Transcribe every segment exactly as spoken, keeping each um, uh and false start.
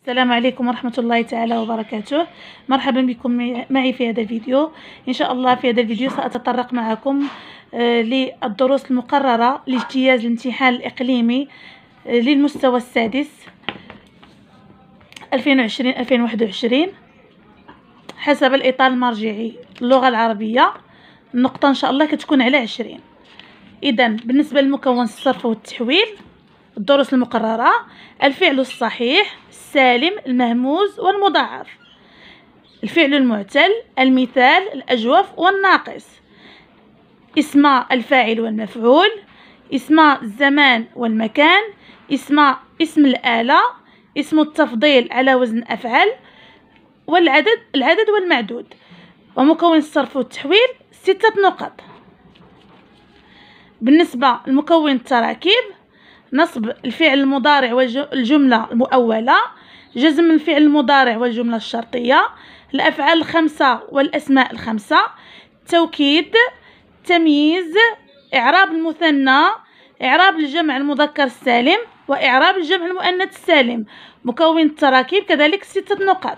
السلام عليكم ورحمة الله تعالى وبركاته. مرحبا بكم معي في هذا الفيديو. إن شاء الله في هذا الفيديو سأتطرق معكم للدروس المقررة لاجتياز الامتحان الإقليمي للمستوى السادس ألفين وعشرين ألفين وواحد وعشرين حسب الإطار المرجعي اللغة العربية. النقطة إن شاء الله كتكون على عشرين. إذا بالنسبة للمكون الصرف والتحويل، الدروس المقررة: الفعل الصحيح، السالم، المهموز والمضاعف، الفعل المعتل، المثال، الأجوف والناقص، اسم الفاعل والمفعول، اسم الزمان والمكان، اسم اسم الآلة، اسم التفضيل على وزن أفعل، والعدد العدد والمعدود. ومكون الصرف والتحويل ستة نقط. بالنسبة لمكون التراكيب: نصب الفعل المضارع والجملة المؤولة، جزم الفعل المضارع والجملة الشرطية، الأفعال الخمسة والأسماء الخمسة، توكيد، تمييز، إعراب المثنى، إعراب الجمع المذكر السالم، وإعراب الجمع المؤنث السالم. مكون التراكيب كذلك ستة نقاط.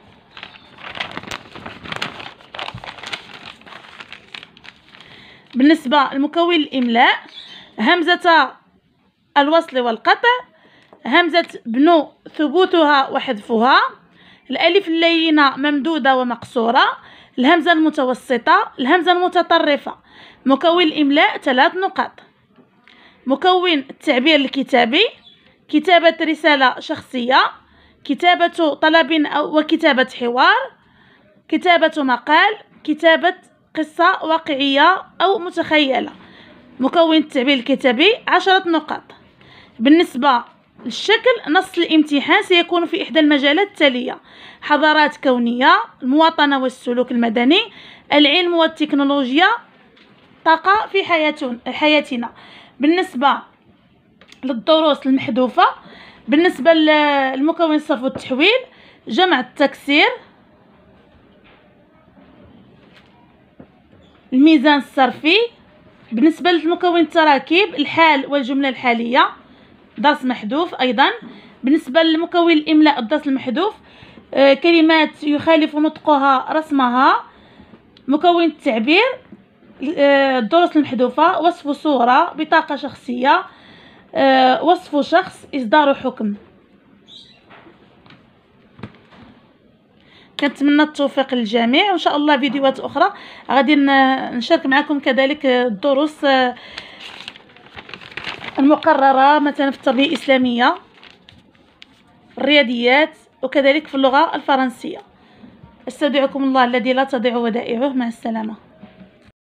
بالنسبة لمكون الإملاء: همزة الوصل والقطع، همزة بنو ثبوتها وحذفها، الألف اللينة ممدودة ومقصورة، الهمزة المتوسطة، الهمزة المتطرفة. مكون الإملاء ثلاث نقاط. مكون التعبير الكتابي: كتابة رسالة شخصية، كتابة طلب أو وكتابة حوار، كتابة مقال، كتابة قصة واقعية أو متخيلة. مكون التعبير الكتابي عشرة نقاط. بالنسبة للشكل: نص الامتحان سيكون في إحدى المجالات التالية: حضارات كونية، المواطنة والسلوك المدني، العلم والتكنولوجيا، طاقة في حياتنا. بالنسبة للدروس المحذوفة: بالنسبة للمكون الصرف والتحويل، جمع التكسير، الميزان الصرفي. بالنسبة للمكون التراكيب: الحال والجملة الحالية، درس محذوف أيضا. بالنسبة لمكون الإملاء: الدرس المحذوف، آه كلمات يخالف نطقها رسمها. مكون التعبير: آه الدروس المحذوفة، وصف صورة، بطاقة شخصية، آه وصف شخص، إصدار حكم. كنتمنى التوفيق للجميع، وان شاء الله فيديوهات اخرى غادي نشارك معكم كذلك الدروس المقرره مثلا في التربيه الاسلاميه، الرياضيات، وكذلك في اللغه الفرنسيه. استودعكم الله الذي لا تضيع ودائعه. مع السلامه.